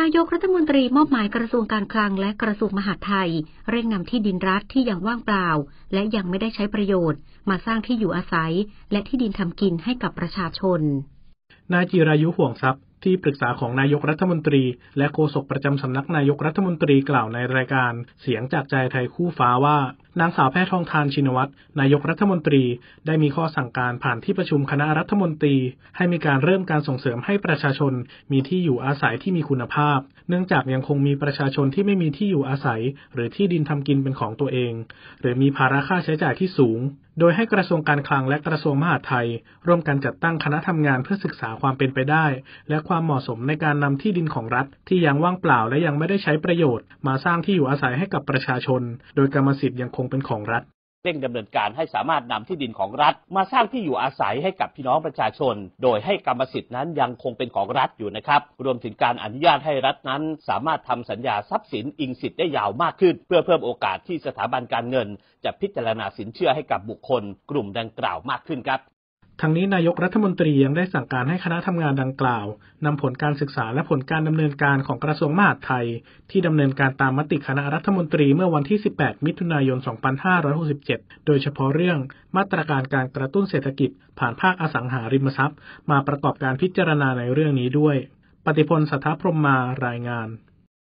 ายกรัฐมนตรีมอบหมายกระทรวงการคลังและกระทรวงมหาดไทยเร่งนำที่ดินรัฐที่ยังว่างเปล่าและยังไม่ได้ใช้ประโยชน์มาสร้างที่อยู่อาศัยและที่ดินทำกินให้กับประชาชนนายจิรายุห่วงทรัพย์ที่ปรึกษาของนายกรัฐมนตรีและโฆษกประจำสำนักนายกรัฐมนตรีกล่าวในรายการเสียงจากใจไทยคู่ฟ้าว่านางสาวแพทองธารชินวัตรนายกรัฐมนตรีได้มีข้อสั่งการผ่านที่ประชุมคณะรัฐมนตรีให้มีการเริ่มการส่งเสริมให้ประชาชนมีที่อยู่อาศัยที่มีคุณภาพเนื่องจากยังคงมีประชาชนที่ไม่มีที่อยู่อาศัยหรือที่ดินทำกินเป็นของตัวเองหรือมีภาระค่าใช้จ่ายที่สูงโดยให้กระทรวงการคลังและกระทรวงมหาดไทยร่วมกันจัดตั้งคณะทำงานเพื่อศึกษาความเป็นไปได้และความเหมาะสมในการนำที่ดินของรัฐที่ยังว่างเปล่าและยังไม่ได้ใช้ประโยชน์มาสร้างที่อยู่อาศัยให้กับประชาชนโดยกรรมสิทธิ์ยังคงเป็นของรัฐเร่งดำเนินการให้สามารถนำที่ดินของรัฐมาสร้างที่อยู่อาศัยให้กับพี่น้องประชาชนโดยให้กรรมสิทธิ์นั้นยังคงเป็นของรัฐอยู่นะครับรวมถึงการอนุญาตให้รัฐนั้นสามารถทำสัญญาทรัพย์สินอิงสิทธิ์ได้ยาวมากขึ้นเพื่อเพิ่มโอกาสที่สถาบันการเงินจะพิจารณาสินเชื่อให้กับบุคคลกลุ่มดังกล่าวมากขึ้นครับทั้งนี้นายกรัฐมนตรียังได้สั่งการให้คณะทำงานดังกล่าวนำผลการศึกษาและผลการดำเนินการของกระทรวงมหาดไทยที่ดำเนินการตามมติคณะรัฐมนตรีเมื่อวันที่ 18 มิถุนายน 2567 โดยเฉพาะเรื่องมาตรการการกระตุ้นเศรษฐกิจผ่านภาคอสังหาริมทรัพย์มาประกอบการพิจารณาในเรื่องนี้ด้วยปฏิพล สัทธพรหมารายงาน